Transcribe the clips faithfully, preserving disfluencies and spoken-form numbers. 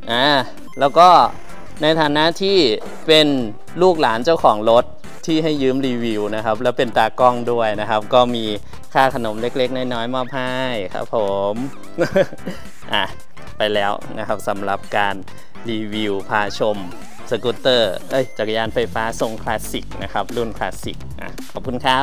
อ่าแล้วก็ในฐานะที่เป็นลูกหลานเจ้าของรถที่ให้ยืมรีวิวนะครับแล้วเป็นตากล้องด้วยนะครับก็มีค่าขนมเล็กๆน้อยๆมอบให้ครับผมอ่ะไปแล้วนะครับสำหรับการรีวิวพาชมสกูตเตอร์เอ้ยจักรยานไฟฟ้าทรงคลาสสิกนะครับรุ่นคลาสสิกอ่ะขอบคุณครับ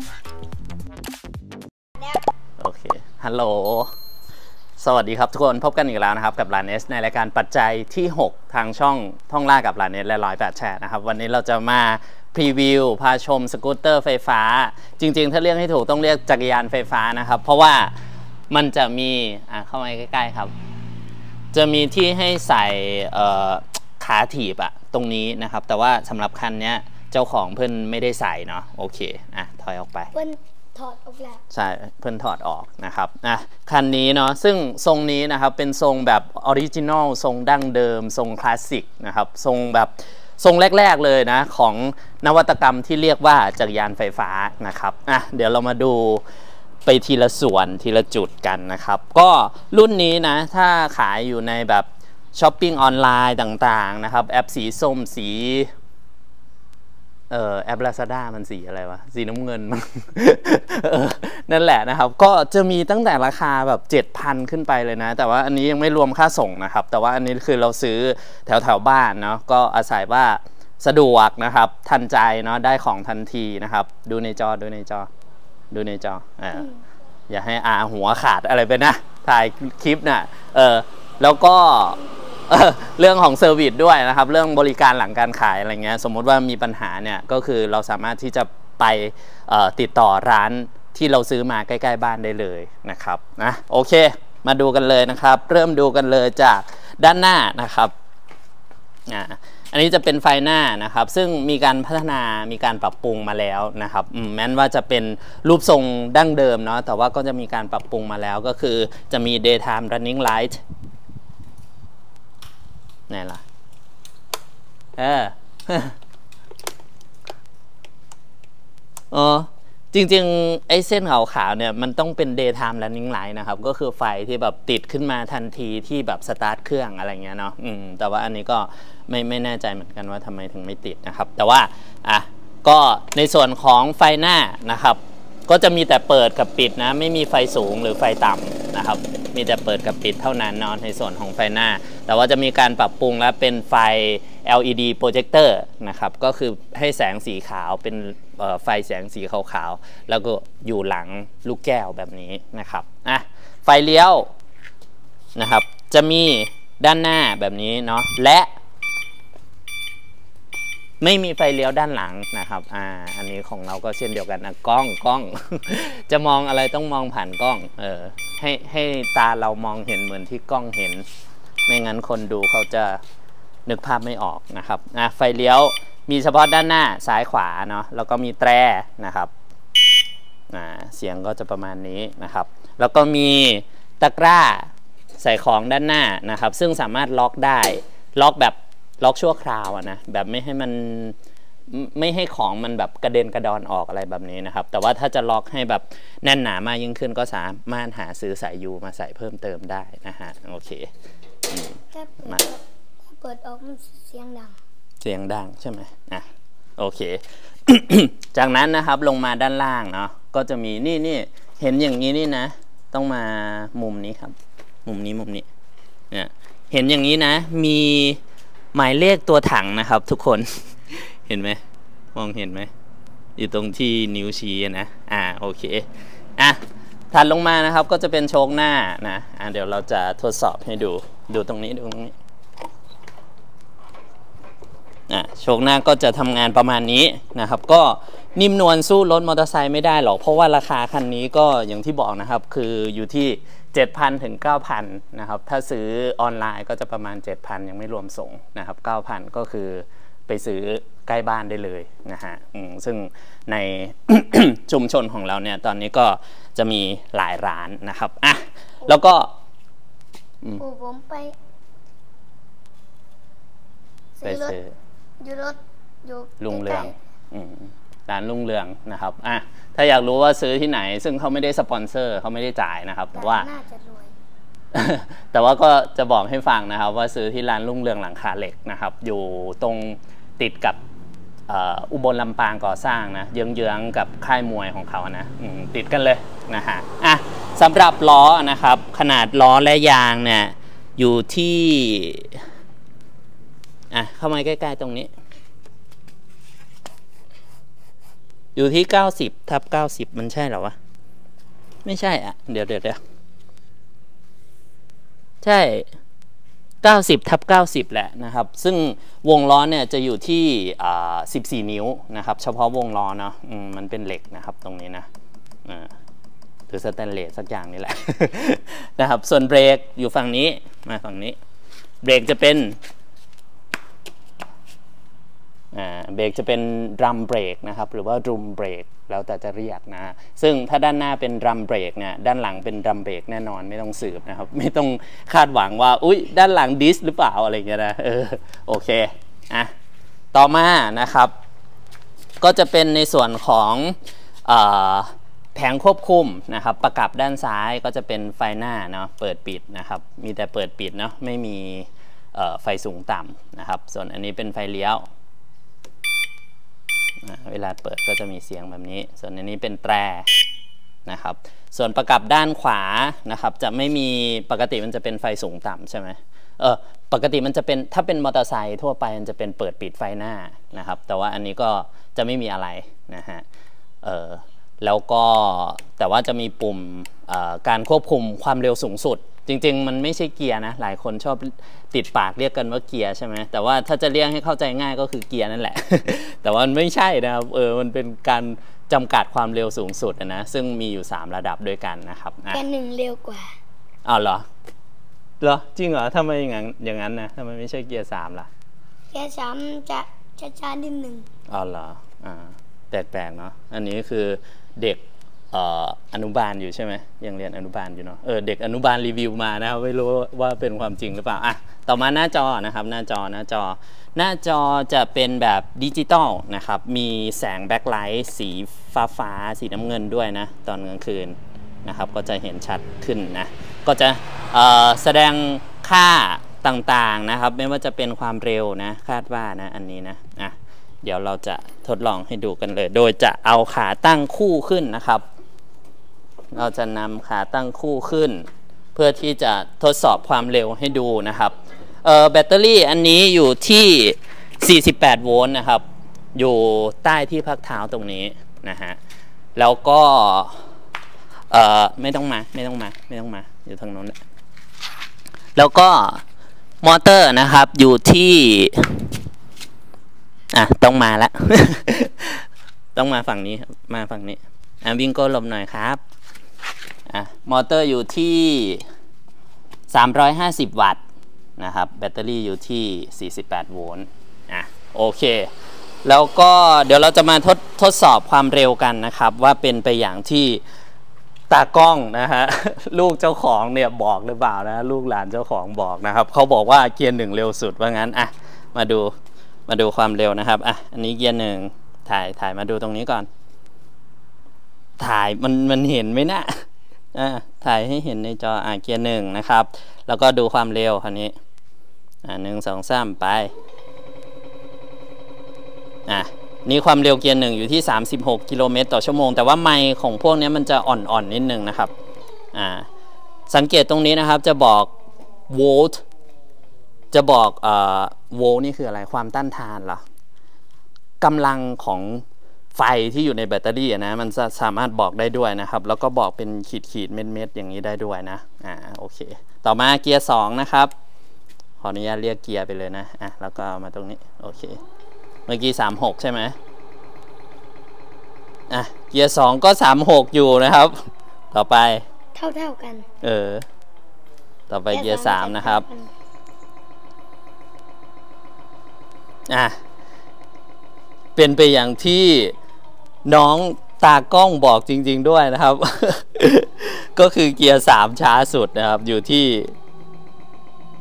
โอเคฮัลโหลสวัสดีครับทุกคนพบกันอีกแล้วนะครับกับร้านเอสในรายการปัจจัยที่หกทางช่องท่องล่ากับร้านเอสและร้อยแปดแชร์นะครับวันนี้เราจะมาพรีวิวพาชมสกูตเตอร์ไฟฟ้าจริงๆถ้าเรียกให้ถูกต้องเรียกจักรยานไฟฟ้านะครับเพราะว่ามันจะมีอ่ะเข้ามาใกล้ๆครับจะมีที่ให้ใส่ขาถีบอะตรงนี้นะครับแต่ว่าสำหรับคันนี้เจ้าของเพิ่นไม่ได้ใส่เนาะโอเคอ่ะถอยออกไปเพิ่นถอดออกแล้วใช่เพิ่นถอดออกนะครับอ่ะคันนี้เนาะซึ่งทรงนี้นะครับเป็นทรงแบบออริจินอลทรงดั้งเดิมทรงคลาสสิกนะครับทรงแบบทรงแรกๆเลยนะของนวัตกรรมที่เรียกว่าจักรยานไฟฟ้านะครับอ่ะเดี๋ยวเรามาดูไปทีละส่วนทีละจุดกันนะครับก็รุ่นนี้นะถ้าขายอยู่ในแบบช้อปปิ้งออนไลน์ต่างๆนะครับแอปสีส้มสีเอ่อแอป Lazada มันสีอะไรวะสีน้ำเงิน นั่นแหละนะครับก็จะมีตั้งแต่ราคาแบบ เจ็ดพัน ขึ้นไปเลยนะแต่ว่าอันนี้ยังไม่รวมค่าส่งนะครับแต่ว่าอันนี้คือเราซื้อแถวแถวบ้านเนาะก็อาศัยว่าสะดวกนะครับทันใจเนาะได้ของทันทีนะครับดูในจอดูในจอดูในจออ่าอย่าให้อาหัวขาดอะไรไปนะถ่ายคลิปน่ะเออแล้วก็เรื่องของเซอร์วิสด้วยนะครับเรื่องบริการหลังการขายอะไรเงี้ยสมมุติว่ามีปัญหาเนี่ยก็คือเราสามารถที่จะไปติดต่อร้านที่เราซื้อมาใกล้ๆบ้านได้เลยนะครับนะโอเคมาดูกันเลยนะครับเริ่มดูกันเลยจากด้านหน้านะครับอ่าอันนี้จะเป็นไฟหน้านะครับซึ่งมีการพัฒนามีการปรับปรุงมาแล้วนะครับแม้ว่าจะเป็นรูปทรงดั้งเดิมเนาะแต่ว่าก็จะมีการปรับปรุงมาแล้วก็คือจะมี daytime running lightนี่ล่ะเอออ๋อจริงๆไอ้เส้นขาวๆเนี่ยมันต้องเป็น daytime running light นะครับก็คือไฟที่แบบติดขึ้นมาทันทีที่แบบสตาร์ทเครื่องอะไรเงี้ยเนาะอืมแต่ว่าอันนี้ก็ไม่ไม่แน่ใจเหมือนกันว่าทำไมถึงไม่ติดนะครับแต่ว่าอ่ะก็ในส่วนของไฟหน้านะครับก็จะมีแต่เปิดกับปิดนะไม่มีไฟสูงหรือไฟต่ำนะครับมีแต่เปิดกับปิดเท่านั้นเนาะในส่วนของไฟหน้าแต่ว่าจะมีการปรับปรุงและเป็นไฟ แอล อี ดี โปรเจคเตอร์นะครับก็คือให้แสงสีขาวเป็นไฟแสงสีขาวๆแล้วก็อยู่หลังลูกแก้วแบบนี้นะครับอ่ะไฟเลี้ยวนะครับจะมีด้านหน้าแบบนี้เนาะและไม่มีไฟเลี้ยวด้านหลังนะครับอ่าอันนี้ของเราก็เช่นเดียวกันนะกล้องกล้อง จะมองอะไรต้องมองผ่านกล้องเออให้ให้ตาเรามองเห็นเหมือนที่กล้องเห็นไม่งั้นคนดูเขาจะนึกภาพไม่ออกนะครับอ่ะไฟเลี้ยวมีเฉพาะด้านหน้าซ้ายขวาเนาะแล้วก็มีแตรนะครับอ่าเสียงก็จะประมาณนี้นะครับแล้วก็มีตะกร้าใส่ของด้านหน้านะครับซึ่งสามารถล็อกได้ล็อกแบบล็อกชั่วคราวอะนะแบบไม่ให้มันไม่ให้ของมันแบบกระเด็นกระดอนออกอะไรแบบนี้นะครับแต่ว่าถ้าจะล็อกให้แบบแน่นหนามากยิ่งขึ้นก็สามารถหาซื้อสายยูมาใส่เพิ่มเติมได้นะฮะโอเคถ้าเปิดเปิดออกมันเสียงดังเสียงดังใช่ไหมอ่ะโอเค จากนั้นนะครับลงมาด้านล่างเนาะก็จะมีนี่นี่เห็นอย่างนี้นี่นะต้องมามุมนี้ครับมุมนี้มุมนี้เนี่ยเห็นอย่างนี้นะมีหมายเลขตัวถังนะครับทุกคน เห็นไหมมองเห็นไหมอยู่ตรงที่นิ้วชี้นะอ่าโอเคอ่ะถัดลงมานะครับก็จะเป็นโชคหน้านะอ่ะเดี๋ยวเราจะทดสอบให้ดูดูตรงนี้ดูตรงนี้อ่ะโชคหน้าก็จะทำงานประมาณนี้นะครับก็นิ่มนวลสู้รถมอเตอร์ไซค์ไม่ได้หรอกเพราะว่าราคาคันนี้ก็อย่างที่บอกนะครับคืออยู่ที่ เจ็ดพัน ถึง เก้าพัน นะครับถ้าซื้อออนไลน์ก็จะประมาณ เจ็ดพัน ยังไม่รวมส่งนะครับ เก้าพัน ก็คือไปซื้อใกล้บ้านได้เลยนะฮะซึ่งใน ชุมชนของเราเนี่ยตอนนี้ก็จะมีหลายร้านนะครับอ่ะแล้วก็ผมไปไปซื้ออยู่รถอยู่ลุงเรืองร้านลุงเรืองนะครับอ่ะถ้าอยากรู้ว่าซื้อที่ไหนซึ่งเขาไม่ได้สปอนเซอร์เขาไม่ได้จ่ายนะครับแต่ว่าน่าจะรวยแต่ว่าก็จะบอกให้ฟังนะครับว่าซื้อที่ร้านรุ่งเรืองหลังคาเหล็กนะครับอยู่ตรงติดกับอุบลลำปางก่อสร้างนะเยื้องๆกับค่ายมวยของเขานะติดกันเลยนะฮะอ่ะสำหรับล้อนะครับขนาดล้อและยางเนี่ยอยู่ที่อ่ะเข้ามาใกล้ๆตรงนี้อยู่ที่เก้าสิบทับเก้าสิบมันใช่เหรอวะไม่ใช่อ่ะเดี๋ยวเดี๋ยวเดี๋ยวใช่เก้าสิบทับเก้าสิบแหละนะครับซึ่งวงล้อเนี่ยจะอยู่ที่สิบสี่นิ้วนะครับเฉพาะวงล้อเนาะมันเป็นเหล็กนะครับตรงนี้นะหรือสแตนเลสสักอย่างนี่แหละ นะครับส่วนเบรกอยู่ฝั่งนี้มาฝั่งนี้เบรกจะเป็นอ่าเบรกจะเป็นดรัมเบรกนะครับหรือว่าดรุมเบรกแล้วแต่จะเรียกนะซึ่งถ้าด้านหน้าเป็นดรัมเบรกเนี่ยด้านหลังเป็นดรัมเบรกแน่นอนไม่ต้องสืบนะครับไม่ต้องคาดหวังว่าอุ๊ยด้านหลังดิสหรือเปล่าอะไรเงี้ยนะเออโอเคอ่ะต่อมานะครับก็จะเป็นในส่วนของอ่าแผงควบคุมนะครับประกับด้านซ้ายก็จะเป็นไฟหน้าเนาะเปิดปิดนะครับมีแต่เปิดปิดเนาะไม่มีไฟสูงต่ำนะครับส่วนอันนี้เป็นไฟเลี้ยวเวลาเปิดก็จะมีเสียงแบบนี้ส่วนอันนี้เป็นแตรนะครับส่วนประกับด้านขวานะครับจะไม่มีปกติมันจะเป็นไฟสูงต่ำใช่ไหมเออปกติมันจะเป็นถ้าเป็นมอเตอร์ไซค์ทั่วไปมันจะเป็นเปิดปิดไฟหน้านะครับแต่ว่าอันนี้ก็จะไม่มีอะไรนะฮะเออแล้วก็แต่ว่าจะมีปุ่มการควบคุมความเร็วสูงสุดจริงๆมันไม่ใช่เกียร์นะหลายคนชอบติดปากเรียกกันว่าเกียร์ใช่ไหมแต่ว่าถ้าจะเรียกให้เข้าใจง่ายก็คือเกียร์นั่นแหละ แต่ว่ามันไม่ใช่นะครับเออมันเป็นการจำกัดความเร็วสูงสุดนะซึ่งมีอยู่สามระดับด้วยกันนะครับแค่หนึ่งเร็วกว่าอ้าวเหรอเหรอจริงเหรอทำไมอย่างนั้นอย่างนั้นนะทำไมไม่ใช่เกียร์สามล่ะเกียร์สามจะช้าๆนิดหนึ่งอ้าวเหรออ่าแปลกๆเนาะอันนี้คือเด็กอนุบาลอยู่ใช่ไหมยังเรียนอนุบาลอยู่เนาะเออเด็กอนุบาลรีวิวมานะครับไม่รู้ว่าเป็นความจริงหรือเปล่าอ่ะต่อมาหน้าจอนะครับหน้าจอหน้าจอหน้าจอจะเป็นแบบดิจิตอลนะครับมีแสงแบ็คไลท์สีฟ้าฟ้าสีน้ำเงินด้วยนะตอนกลางคืนนะครับก็จะเห็นชัดขึ้นนะก็จะแสดงค่าต่างๆนะครับไม่ว่าจะเป็นความเร็วนะคาดว่านะอันนี้นะอ่ะเดี๋ยวเราจะทดลองให้ดูกันเลยโดยจะเอาขาตั้งคู่ขึ้นนะครับเราจะนำขาตั้งคู่ขึ้นเพื่อที่จะทดสอบความเร็วให้ดูนะครับเอ่อแบตเตอรี่อันนี้อยู่ที่สี่สิบแปดโวลต์นะครับอยู่ใต้ที่พักเท้าตรงนี้นะฮะแล้วก็เอ่อไม่ต้องมาไม่ต้องมาไม่ต้องมาอยู่ทางโน้นแล้วก็มอเตอร์นะครับอยู่ที่อ่ะต้องมาแล้ว ต้องมาฝั่งนี้มาฝั่งนี้อ่ะวิ่งโก้ลมหน่อยครับอ่ะมอเตอร์อยู่ที่สามร้อยห้าสิบวัตต์นะครับแบตเตอรี่อยู่ที่สี่สิบแปดโวลต์อ่ะโอเคแล้วก็เดี๋ยวเราจะมาทดทดสอบความเร็วกันนะครับว่าเป็นไปอย่างที่ตากล้องนะฮะลูกเจ้าของเนี่ยบอกหรือเปล่านะลูกหลานเจ้าของบอกนะครับเขาบอกว่าเกียร์หนึ่งเร็วสุดว่างั้นอ่ะมาดูมาดูความเร็วนะครับอ่ะอันนี้เกียร์หนึ่งถ่ายถ่ายมาดูตรงนี้ก่อนถ่ายมันมันเห็นไหมนะอ่าถ่ายให้เห็นในจออ่าเกียร์หนึ่งนะครับแล้วก็ดูความเร็วคราวนี้อ่าหนึ่งสองสามไปอ่ะนี่ความเร็วเกียร์หนึ่งอยู่ที่สามสิบหกกิโลเมตรต่อชั่วโมงแต่ว่าไมค์ของพวกนี้มันจะอ่อนๆนิดนึงนะครับอ่าสังเกตตรงนี้นะครับจะบอกโวลต์จะบอกเอ่อโวลต์นี่คืออะไรความต้านทานเหรอกำลังของไฟที่อยู่ในแบตเตอรี่นะมันจะสามารถบอกได้ด้วยนะครับแล้วก็บอกเป็นขีดขีดเม็ดเม็ดอย่างนี้ได้ด้วยนะอ่าโอเคต่อมาเกียร์สองนะครับขออนุญาตเรียกเกียร์ไปเลยนะอ่ะแล้วก็มาตรงนี้โอเคเมื่อกี้สามหกใช่ไหมอ่ะเกียร์สองก็สามหกอยู่นะครับต่อไปเท่าเท่ากันเออต่อไปเกียร์สามนะครับอ่ะเป็นไปอย่างที่น้องตากล้องบอกจริงๆด้วยนะครับ ก็คือเกียร์สามช้าสุดนะครับอยู่ที่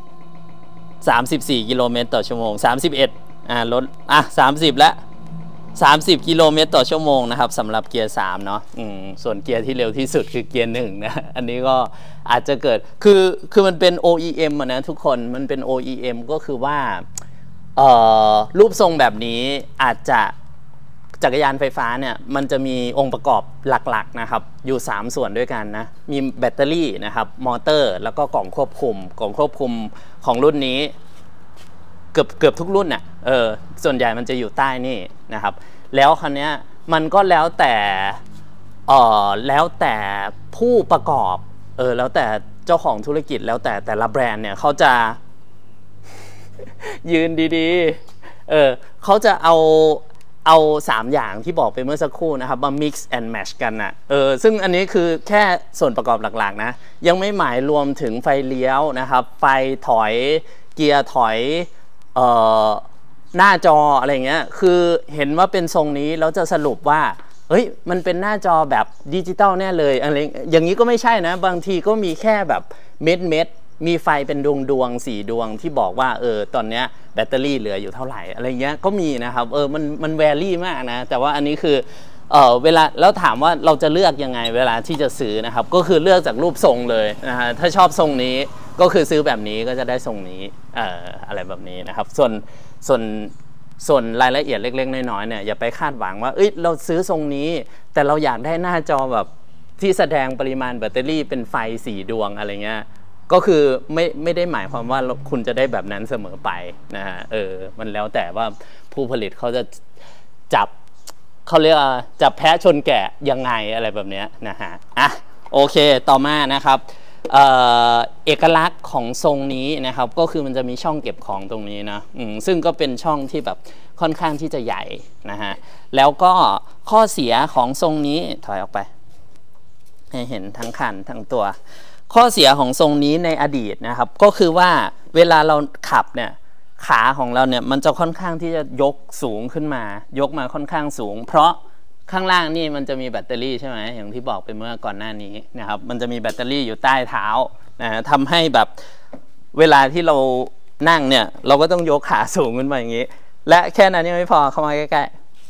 สามสิบสี่กิโลเมตรต่อชั่วโมงสามสิบเอ็ดอ่ะลดอ่ะสามสิบแล้วสามสิบกิโลเมตรต่อชั่วโมงนะครับสำหรับเกียร์สามเนาะอืมส่วนเกียร์ที่เร็วที่สุดคือเกียร์หนึ่งนะอันนี้ก็อาจจะเกิดคือคือมันเป็น โอ อี เอ็ม อะนะทุกคนมันเป็น โอ อี เอ็ม ก็คือว่าเอ่อรูปทรงแบบนี้อาจจะจักรยานไฟฟ้าเนี่ยมันจะมีองค์ประกอบหลักๆนะครับอยู่สามส่วนด้วยกันนะมีแบตเตอรี่นะครับมอเตอร์แล้วก็กล่องควบคุมกล่องควบคุมของรุ่นนี้เกือบเกือบทุกรุ่นน่ะเออส่วนใหญ่มันจะอยู่ใต้นี่นะครับแล้วคราวเนี้ยมันก็แล้วแต่เอ่อแล้วแต่ผู้ประกอบเออแล้วแต่เจ้าของธุรกิจแล้วแต่แต่ละแบรนด์เนี่ยเขาจะ ยืนดีๆเออเขาจะเอาเอาสามอย่างที่บอกไปเมื่อสักครู่นะครับมา mix and match กันนะเออซึ่งอันนี้คือแค่ส่วนประกอบหลักๆนะยังไม่หมายรวมถึงไฟเลี้ยวนะครับไฟถอยเกียร์ถอยเอ่อหน้าจออะไรเงี้ยคือเห็นว่าเป็นทรงนี้แล้วจะสรุปว่าเฮ้ยมันเป็นหน้าจอแบบดิจิตอลแน่เลยอะไรอย่างนี้ก็ไม่ใช่นะบางทีก็มีแค่แบบเม็ดเม็ดมีไฟเป็นดวงดวงสี่ดวงที่บอกว่าเออตอนเนี้ยแบตเตอรี่เหลืออยู่เท่าไหร่อะไรเงี้ยก็มีนะครับเออมันมันแวรี่มากนะแต่ว่าอันนี้คือเออเวลาแล้วถามว่าเราจะเลือกยังไงเวลาที่จะซื้อนะครับก็คือเลือกจากรูปทรงเลยนะฮะถ้าชอบทรงนี้ก็คือซื้อแบบนี้ก็จะได้ทรงนี้เอ่ออะไรแบบนี้นะครับส่วนส่วนส่วนรายละเอียดเล็กๆน้อยๆเนี่ยอย่าไปคาดหวังว่าเอ้ยเราซื้อทรงนี้แต่เราอยากได้หน้าจอแบบที่แสดงปริมาณแบตเตอรี่เป็นไฟสี่ดวงอะไรเงี้ยก็คือไม่ไม่ได้หมายความว่าคุณจะได้แบบนั้นเสมอไปนะฮะเออมันแล้วแต่ว่าผู้ผลิตเขาจะจับเขาเรียกว่าจับแพะชนแกะยังไงอะไรแบบนี้นะฮะอ่ะโอเคต่อมานะครับเอ่อเอกลักษณ์ของทรงนี้นะครับก็คือมันจะมีช่องเก็บของตรงนี้นะอืมซึ่งก็เป็นช่องที่แบบค่อนข้างที่จะใหญ่นะฮะแล้วก็ข้อเสียของทรงนี้ถอยออกไปให้เห็นทั้งคันทั้งตัวข้อเสียของทรงนี้ในอดีตนะครับก็คือว่าเวลาเราขับเนี่ยขาของเราเนี่ยมันจะค่อนข้างที่จะยกสูงขึ้นมายกมาค่อนข้างสูงเพราะข้างล่างนี่มันจะมีแบตเตอรี่ใช่ไหมอย่างที่บอกไปเมื่อก่อนหน้านี้นะครับมันจะมีแบตเตอรี่อยู่ใต้เท้านะทำให้แบบเวลาที่เรานั่งเนี่ยเราก็ต้องยกขาสูงขึ้นมาอย่างนี้และแค่นั้นยังไม่พอเข้ามาใกล้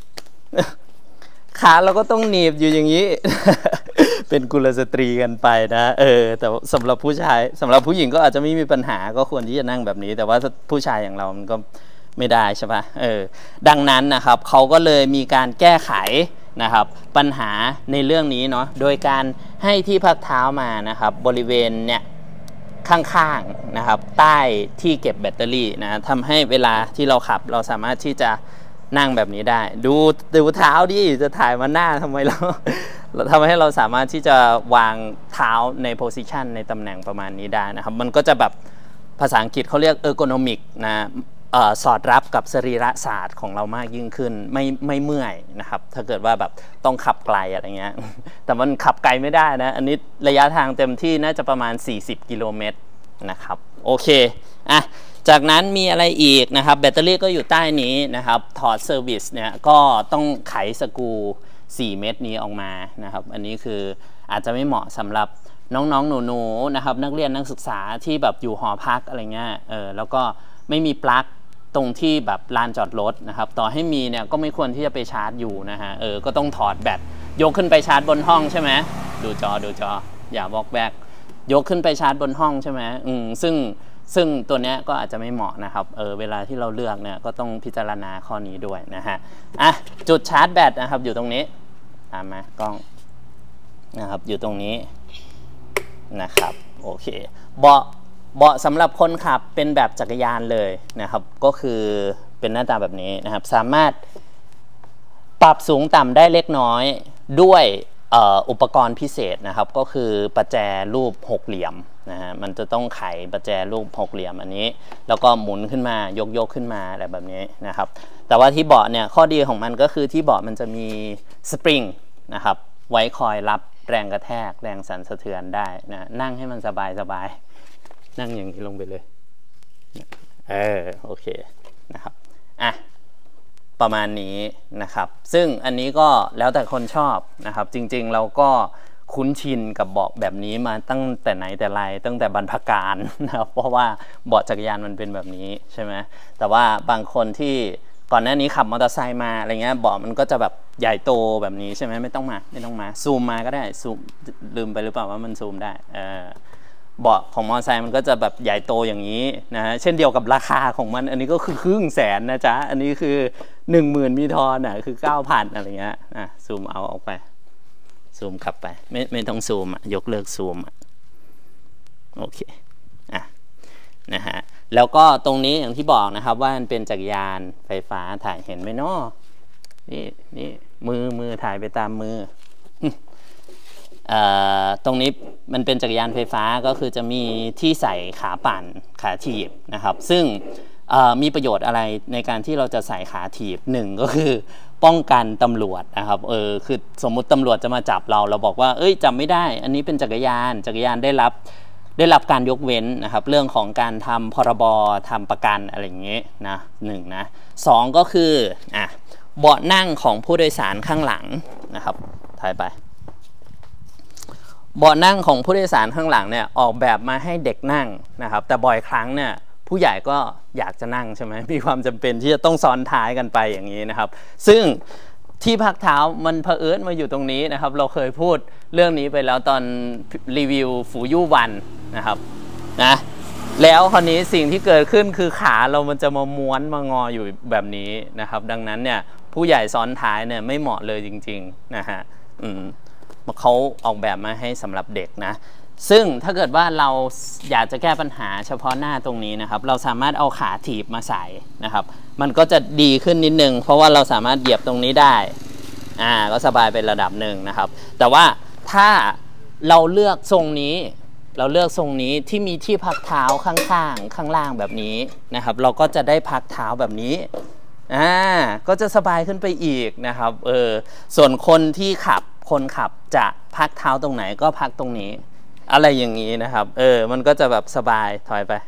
ๆขาเราก็ต้องหนีบอยู่อย่างนี้ เป็นกุลสตรีกันไปนะเออแต่สำหรับผู้ชายสำหรับผู้หญิงก็อาจจะไม่มีปัญหาก็ควรที่จะนั่งแบบนี้แต่ว่าผู้ชายอย่างเรามันก็ไม่ได้ใช่ปะเออดังนั้นนะครับเขาก็เลยมีการแก้ไขนะครับปัญหาในเรื่องนี้เนาะโดยการให้ที่พักเท้ามานะครับบริเวณเนี่ยข้างๆนะครับใต้ที่เก็บแบตเตอรี่นะทำให้เวลาที่เราขับเราสามารถที่จะนั่งแบบนี้ได้ดูดูเท้าดิจะถ่ายมาหน้าทำไมเราเราทำให้เราสามารถที่จะวางเท้าในโพสิชันในตำแหน่งประมาณนี้ได้นะครับมันก็จะแบบภาษาอังกฤษเขาเรียกเออร์โกนอมิกนะสอดรับกับสรีระศาสตร์ของเรามากยิ่งขึ้นไม่ไม่เมื่อยนะครับถ้าเกิดว่าแบบต้องขับไกลอะไรเงี้ยแต่มันขับไกลไม่ได้นะอันนี้ระยะทางเต็มที่น่าจะประมาณสี่สิบกิโลเมตรนะครับโอเคอ่ะจากนั้นมีอะไรอีกนะครับแบตเตอรี่ก็อยู่ใต้นี้นะครับถอดเซอร์วิสเนี่ยก็ต้องไขสกรูสี่เม็ดนี้ออกมานะครับอันนี้คืออาจจะไม่เหมาะสำหรับน้องๆหนูๆนะครับนักเรียนนักศึกษาที่แบบอยู่หอพักอะไรเงี้ยเออแล้วก็ไม่มีปลั๊กตรงที่แบบลานจอดรถนะครับต่อให้มีเนี่ยก็ไม่ควรที่จะไปชาร์จอยู่นะฮะเออก็ต้องถอดแบตยกขึ้นไปชาร์จบนห้องใช่ไหมดูจอดูจออย่าวอกแบกยกขึ้นไปชาร์จบนห้องใช่ไหมอืมซึ่งซึ่งตัวนี้ก็อาจจะไม่เหมาะนะครับเออเวลาที่เราเลือกเนี่ยก็ต้องพิจารณาข้อนี้ด้วยนะฮะอ่ะจุดชาร์จแบตนะครับอยู่ตรงนี้ตามมากล้องนะครับอยู่ตรงนี้นะครับโอเคเบาะเบาะสำหรับคนขับเป็นแบบจักรยานเลยนะครับก็คือเป็นหน้าตาแบบนี้นะครับสามารถปรับสูงต่ำได้เล็กน้อยด้วยอุปกรณ์พิเศษนะครับก็คือประแจรูปหกเหลี่ยมนะฮะมันจะต้องไขประแจรูปหกเหลี่ยมอันนี้แล้วก็หมุนขึ้นมายกยกขึ้นมาอะไรแบบนี้นะครับแต่ว่าที่เบาะเนี่ยข้อดีของมันก็คือที่เบาะมันจะมีสปริงนะครับไว้คอยรับแรงกระแทกแรงสั่นสะเทือนได้นะนั่งให้มันสบายสบายนั่งอย่างนี้ลงไปเลยเออโอเคนะครับอ่ะประมาณนี้นะครับซึ่งอันนี้ก็แล้วแต่คนชอบนะครับจริงๆเราก็คุ้นชินกับเบาะแบบนี้มาตั้งแต่ไหนแต่ไรตั้งแต่บรรพกาลนะครับเพราะว่าเบาะจักรยานมันเป็นแบบนี้ใช่ไหมแต่ว่าบางคนที่ก่อนหน้านี้ขับมอเตอร์ไซค์มาอะไรเงี้ยเบาะมันก็จะแบบใหญ่โตแบบนี้ใช่ไหมไม่ต้องมาไม่ต้องมาซูมมาก็ได้ซูมลืมไปหรือเปล่าว่ามันซูมได้เออเบาะของมอเตอร์ไซค์มันก็จะแบบใหญ่โตอย่างนี้นะฮะเช่นเดียวกับราคาของมันอันนี้ก็คือครึ่งแสนนะจ๊ะอันนี้คือหนึ่งหมื่นมีทอนอ่ะคือเก้าพันอะไรเงี้ยอ่ะซูมเอาออกไปซูมกลับไปไม่ไม่ต้องซูมอ่ะยกเลิกซูมอ่ะโอเคอ่ะนะฮะแล้วก็ตรงนี้อย่างที่บอกนะครับว่ามันเป็นจักรยานไฟฟ้าถ่ายเห็นไหมเนาะนี่นี่มือมือถ่ายไปตามมือตรงนี้มันเป็นจักรยานไฟฟ้าก็คือจะมีที่ใส่ขาปั่นขาถีบนะครับซึ่งมีประโยชน์อะไรในการที่เราจะใส่ขาถีบหนึ่งก็คือป้องกันตำรวจนะครับเออคือสมมุติตำรวจจะมาจับเราเราบอกว่าเอ้ยจำไม่ได้อันนี้เป็นจักรยานจักรยานได้รับได้รับการยกเว้นนะครับเรื่องของการทำพรบทำประกันอะไรอย่างเงี้ยนะหนึ่งนะสองก็คืออ่ะเบาะนั่งของผู้โดยสารข้างหลังนะครับถ่ายไปเบาะนั่งของผู้โดยสารข้างหลังเนี่ยออกแบบมาให้เด็กนั่งนะครับแต่บ่อยครั้งเนี่ยผู้ใหญ่ก็อยากจะนั่งใช่ไหมมีความจำเป็นที่จะต้องซ้อนท้ายกันไปอย่างนี้นะครับซึ่งที่พักเท้ามันเผอิญมาอยู่ตรงนี้นะครับเราเคยพูดเรื่องนี้ไปแล้วตอนรีวิวฟูยู่วันนะครับนะแล้วคราวนี้สิ่งที่เกิดขึ้นคือขาเรามันจะมาม้วนมางออยู่แบบนี้นะครับดังนั้นเนี่ยผู้ใหญ่ซ้อนท้ายเนี่ยไม่เหมาะเลยจริงๆนะฮะอืมเขาออกแบบมาให้สำหรับเด็กนะซึ่งถ้าเกิดว่าเราอยากจะแก้ปัญหาเฉพาะหน้าตรงนี้นะครับเราสามารถเอาขาถีบมาใส่นะครับมันก็จะดีขึ้นนิดนึงเพราะว่าเราสามารถเหยียบตรงนี้ได้อ่าก็สบายเป็นระดับหนึ่งนะครับแต่ว่าถ้าเราเลือกทรงนี้เราเลือกทรงนี้ที่มีที่พักเท้าข้างๆข้างล่างแบบนี้นะครับเราก็จะได้พักเท้าแบบนี้อ่าก็จะสบายขึ้นไปอีกนะครับเออส่วนคนที่ขับคนขับจะพักเท้าตรงไหนก็พักตรงนี้อะไรอย่างนี้นะครับเออมันก็จะแบบสบายถอยไป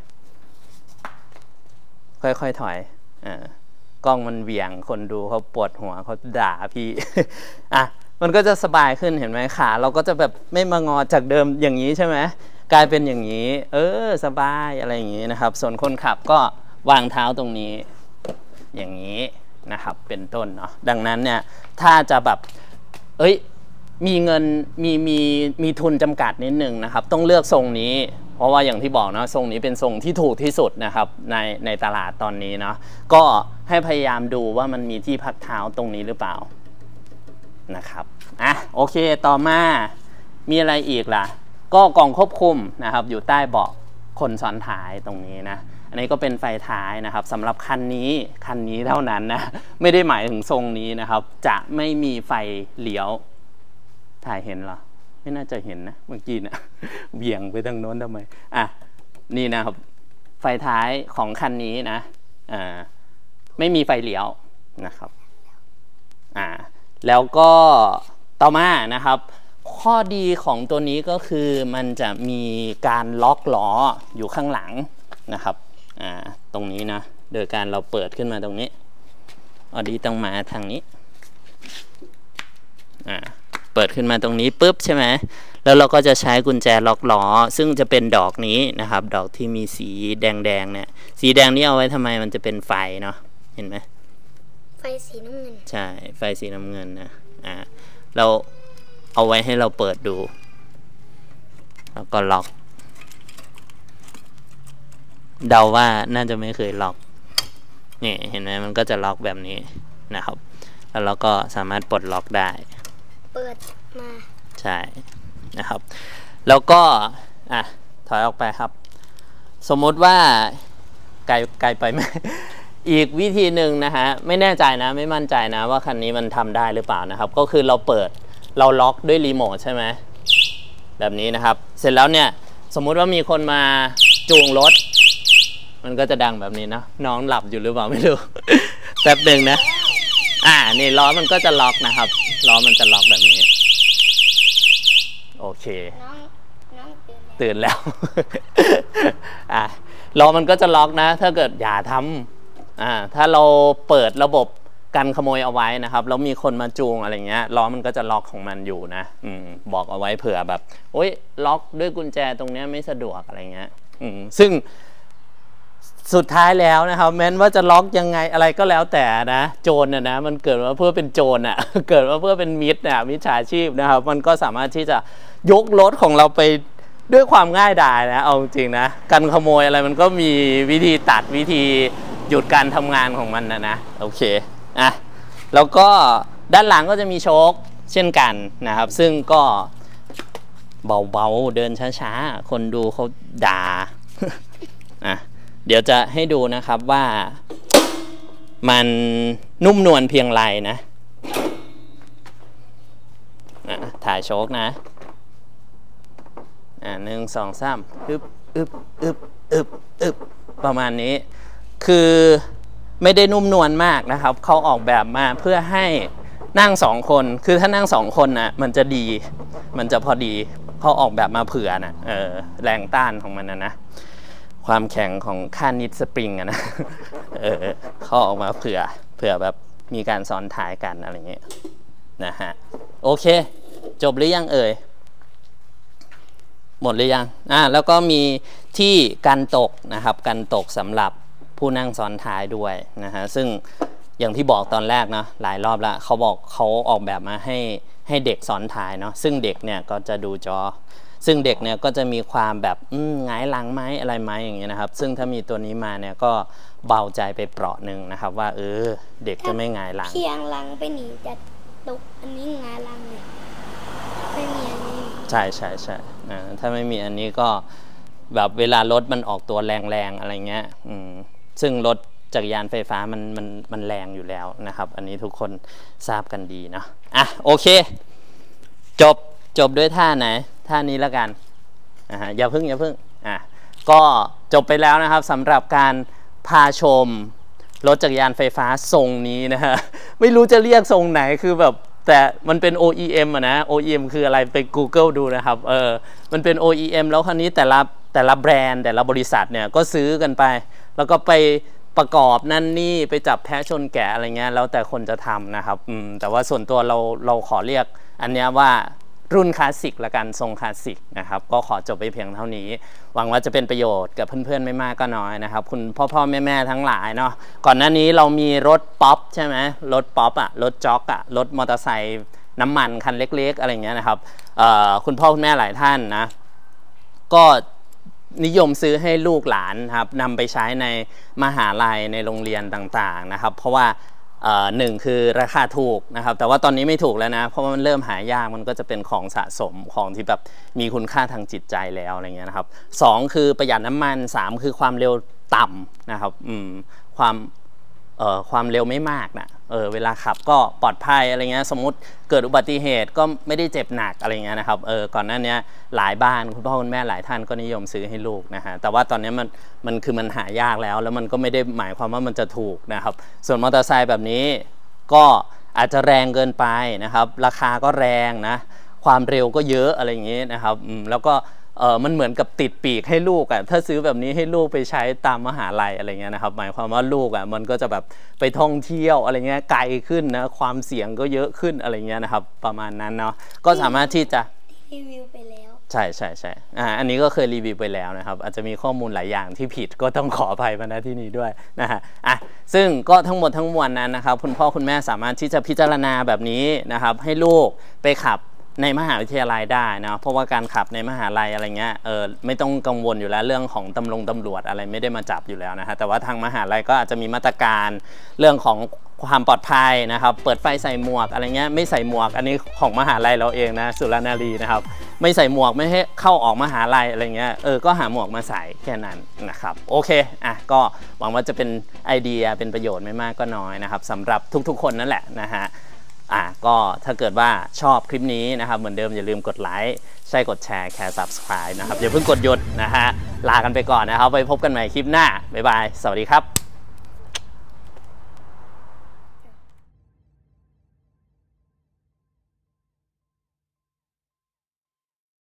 ค่อยๆถอยอ่ากล้องมันเหวี่ยงคนดูเขาปวดหัวเขาด่าพี่อ่ะมันก็จะสบายขึ้นเห็นไหมขาเราก็จะแบบไม่มางอจากเดิมอย่างนี้ใช่ไหมกลายเป็นอย่างนี้เออสบายอะไรอย่างนี้นะครับส่วนคนขับก็วางเท้าตรงนี้อย่างนี้นะครับเป็นต้นเนาะดังนั้นเนี่ยถ้าจะแบบเอ้ยมีเงินมีมีมีทุนจำกัดนิดนึงนะครับต้องเลือกทรงนี้เพราะว่าอย่างที่บอกนะทรงนี้เป็นทรงที่ถูกที่สุดนะครับในในตลาดตอนนี้เนาะก็ให้พยายามดูว่ามันมีที่พักเท้าตรงนี้หรือเปล่านะครับอ่ะโอเคต่อมามีอะไรอีกล่ะก็กล่องควบคุมนะครับอยู่ใต้เบาะคนซ้อนท้ายตรงนี้นะอันนี้ก็เป็นไฟท้ายนะครับสำหรับคันนี้คันนี้เท่านั้นนะไม่ได้หมายถึงทรงนี้นะครับจะไม่มีไฟเลี้ยวถ่ายเห็นเหรอไม่น่าจะเห็นนะเมื่อกี้นะเบี่ยงไปทางโน้นทำไมอ่ะนี่นะครับไฟท้ายของคันนี้นะอ่าไม่มีไฟเลี้ยวนะครับอ่าแล้วก็ต่อมานะครับข้อดีของตัวนี้ก็คือมันจะมีการล็อกล้ออยู่ข้างหลังนะครับอ่าตรงนี้นะโดยการเราเปิดขึ้นมาตรงนี้ออดีต้องมาทางนี้อ่าเปิดขึ้นมาตรงนี้ปุ๊บใช่ไหมแล้วเราก็จะใช้กุญแจล็อกล้อซึ่งจะเป็นดอกนี้นะครับดอกที่มีสีแดงๆเนี่ยสีแดงนี้เอาไว้ทำไมมันจะเป็นไฟเนาะเห็นไหมไฟสีน้ำเงินใช่ไฟสีน้ำเงินนะอ่าเราเอาไว้ให้เราเปิดดูแล้วก็ล็อกเดาว่าน่าจะไม่เคยล็อกนี่เห็นไหมมันก็จะล็อกแบบนี้นะครับแล้วเราก็สามารถปลดล็อกได้เปิดมาใช่นะครับแล้วก็อ่ะถอยออกไปครับสมมติว่าไกลไกลไปไหม อีกวิธีหนึ่งนะฮะไม่แน่ใจนะไม่มั่นใจนะว่าคันนี้มันทำได้หรือเปล่านะครับก็คือเราเปิดเราล็อกด้วยรีโมทใช่ไหมแบบนี้นะครับเสร็จแล้วเนี่ยสมมุติว่ามีคนมาจูงรถมันก็จะดังแบบนี้นะน้องหลับอยู่หรือเปล่าไม่รู้ แป๊บหนึ่งนะอ่านี่ล้อมันก็จะล็อกนะครับล้อมันจะล็อกแบบนี้โอเคน้องน้องตื่นแล้ว อ่าล้อมันก็จะล็อกนะถ้าเกิดอย่าทำอ่าถ้าเราเปิดระบบกันขโมยเอาไว้นะครับแล้วมีคนมาจูงอะไรเงี้ยล้อมันก็จะล็อกของมันอยู่นะอืมบอกเอาไว้เผื่อแบบโอ๊ยล็อกด้วยกุญแจตรงเนี้ยไม่สะดวกอะไรเงี้ยอืมซึ่งสุดท้ายแล้วนะครับแม้ว่าจะล็อกยังไงอะไรก็แล้วแต่นะโจรน่ะนะมันเกิดมาเพื่อเป็นโจรอ่ะ เกิดมาเพื่อเป็นมิตรนะมิจฉาชีพนะครับมันก็สามารถที่จะยกรถของเราไปด้วยความง่ายดายนะเอาจริงนะการขโมยอะไรมันก็มีวิธีตัดวิธีหยุดการทำงานของมันนะนะโอเคอ่ะแล้วก็ด้านหลังก็จะมีโชคเช่นกันนะครับซึ่งก็เบาๆเดินช้าๆคนดูเขาด่า อ่ะเดี๋ยวจะให้ดูนะครับว่ามันนุ่มนวลเพียงไรนะอ่ะถ่ายโชคนะอ่ะหนึ่งสองสามอึบอึบอึบอึบอึบประมาณนี้คือไม่ได้นุ่มนวลมากนะครับเขาออกแบบมาเพื่อให้นั่งสองคนคือถ้านั่งสองคนนะมันจะดีมันจะพอดีเขาออกแบบมาเผื่อนะเออแรงต้านของมันนะนะความแข็งของค่านิดสปริงอะนะเออเขาออกมาเผื่อเผื่อแบบมีการซ้อนท้ายกันอะไรเงี้ยนะฮะโอเคจบหรือยังเอ่ยหมดหรือยังอ่าแล้วก็มีที่กันตกนะครับกันตกสำหรับผู้นั่งซ้อนท้ายด้วยนะฮะซึ่งอย่างที่บอกตอนแรกนะหลายรอบแล้วเขาบอกเขาออกแบบมาให้ให้เด็กซ้อนท้ายเนาะซึ่งเด็กเนี่ยก็จะดูจอซึ่งเด็กเนี่ยก็จะมีความแบบหงายหลังไหมอะไรไหมอย่างเงี้ยนะครับซึ่งถ้ามีตัวนี้มาเนี่ยก็เบาใจไปเปราะหนึ่งนะครับว่าเออเด็กจะไม่หงายหลังเพียงหลังไปหนีจะตกอันนี้หงายหลังเนี่ยไม่มีอันนี้ใช่ใช่ใช่นะถ้าไม่มีอันนี้ก็แบบเวลารถมันออกตัวแรงๆอะไรเงี้ยอืมซึ่งรถจักรยานไฟฟ้ามันมันมันแรงอยู่แล้วนะครับอันนี้ทุกคนทราบกันดีเนาะอ่ะโอเคจบจบด้วยท่าไหนท่านี้แล้วกันอ่าอย่าพึ่งอย่าพึ่งอ่ะก็จบไปแล้วนะครับสำหรับการพาชมรถจักรยานไฟฟ้าทรงนี้นะฮะไม่รู้จะเรียกทรงไหนคือแบบแต่มันเป็น โอ อี เอ็ม อะนะ โอ อี เอ็ม คืออะไรไป Google ดูนะครับเออมันเป็น โอ อี เอ็ม แล้วคราวนี้แต่ละแต่ละแบรนด์แต่ละบริษัทเนี่ยก็ซื้อกันไปแล้วก็ไปประกอบนั่นนี่ไปจับแพะชนแกะอะไรเงี้ยแล้วแต่คนจะทำนะครับอืมแต่ว่าส่วนตัวเราเราขอเรียกอันเนี้ยว่ารุ่นคลาสสิกละกันทรงคลาสสิกนะครับก็ขอจบไปเพียงเท่านี้หวังว่าจะเป็นประโยชน์กับเพื่อนๆไม่มากก็น้อยนะครับคุณพ่อพ่อแม่แม่ทั้งหลายเนาะก่อนหน้านี้เรามีรถป๊อปใช่ไหมรถป๊อปอะรถจ็อกอะรถมอเตอร์ไซค์น้ำมันคันเล็กๆอะไรเงี้ยนะครับคุณพ่อคุณแม่หลายท่านนะก็นิยมซื้อให้ลูกหลานครับนำไปใช้ในมหาลัยในโรงเรียนต่างๆนะครับเพราะว่าหนึ่งคือราคาถูกนะครับแต่ว่าตอนนี้ไม่ถูกแล้วนะเพราะว่ามันเริ่มหายากมันก็จะเป็นของสะสมของที่แบบมีคุณค่าทางจิตใจแล้วอะไรเงี้ยนะครับสองคือประหยัดน้ำมันสามคือความเร็วต่ำนะครับอืมความเอ่อความเร็วไม่มากนะเออเวลาขับก็ปลอดภัยอะไรเงี้ยสมมติเกิดอุบัติเหตุก็ไม่ได้เจ็บหนักอะไรเงี้ยนะครับเออก่อนหน้านี้หลายบ้านคุณพ่อคุณแม่หลายท่านก็นิยมซื้อให้ลูกนะฮะแต่ว่าตอนนี้มันมันคือมันหายากแล้วแล้วมันก็ไม่ได้หมายความว่ามันจะถูกนะครับส่วนมอเตอร์ไซค์แบบนี้ก็อาจจะแรงเกินไปนะครับราคาก็แรงนะความเร็วก็เยอะอะไรอย่างงี้นะครับอืมแล้วก็เออมันเหมือนกับติดปีกให้ลูกอ่ะถ้าซื้อแบบนี้ให้ลูกไปใช้ตามมหาลัยอะไรเงี้ยนะครับหมายความว่าลูกอ่ะมันก็จะแบบไปท่องเที่ยวอะไรเงี้ยไกลขึ้นนะความเสี่ยงก็เยอะขึ้นอะไรเงี้ยนะครับประมาณนั้นเนาะก็สามารถที่จะรีวิวไปแล้วใช่ใช่ใช่อ่าอันนี้ก็เคยรีวิวไปแล้วนะครับอาจจะมีข้อมูลหลายอย่างที่ผิดก็ต้องขออภัยมาณที่นี้ด้วยนะฮะอ่ะซึ่งก็ทั้งหมดทั้งมวลนั้นนะครับคุณพ่อคุณแม่สามารถที่จะพิจารณาแบบนี้นะครับให้ลูกไปขับในมหาวิทยาลัยได้นะเพราะว่าการขับในมหาลัยอะไรเงี้ยเออไม่ต้องกังวลอยู่แล้วเรื่องของตำรวจตำรวจอะไรไม่ได้มาจับอยู่แล้วนะฮะแต่ว่าทางมหาลัยก็อาจจะมีมาตรการเรื่องของความปลอดภัยนะครับเปิดไฟใส่หมวกอะไรเงี้ยไม่ใส่หมวกอันนี้ของมหาลัยเราเองนะสุรนารีนะครับไม่ใส่หมวกไม่ให้เข้าออกมหาลัยอะไรเงี้ยเออก็หาหมวกมาใส่แค่นั้นนะครับโอเคอ่ะก็หวังว่าจะเป็นไอเดียเป็นประโยชน์ไม่มากก็น้อยนะครับสำหรับทุกๆคนนั่นแหละนะฮะอ่ะก็ถ้าเกิดว่าชอบคลิปนี้นะครับเหมือนเดิมอย่าลืมกดไลค์ใช่กดแชร์แค่ ซับสไครบ์ นะครับอย่าเพิ่งกดหยุดนะฮะลากันไปก่อนนะครับไปพบกันใหม่คลิปหน้าบ๊ายบายสวัสดีครับ